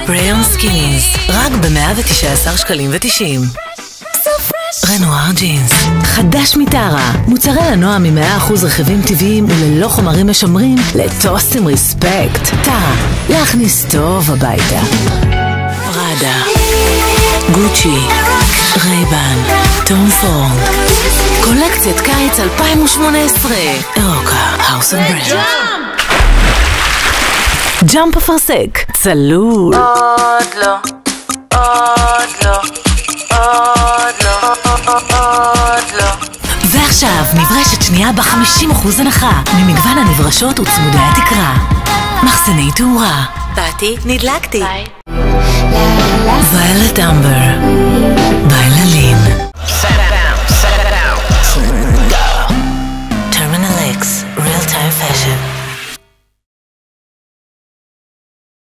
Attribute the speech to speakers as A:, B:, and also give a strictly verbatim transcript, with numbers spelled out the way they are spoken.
A: ספרי-און סקיניז, רק ב-מאה ותשע עשרה שקלים ותשעים. רנואר ג'ינס, חדש מטרה, מוצרי לנוע מ-מאה אחוז רכיבים טבעיים וללא חומרים משמרים, לטוס עם ריספקט. טרה, להכניס טוב הביתה. פראדה, גוצ'י, רייבן, טום פורד, קולקציית קיץ אלפיים ושמונה עשרה, אירוקה, האוס אוף ברנד. ג'אמפ אפרסק, צלול.
B: עוד לא, עוד לא, עוד לא, עוד לא.
A: ועכשיו נברשת שנייה ב-חמישים אחוז הנחה ממגוון הנברשות וצמודי התקרה. מחסני תאורה.
B: באתי, נדלקתי.
A: ויילט אמבר, ביי ללי.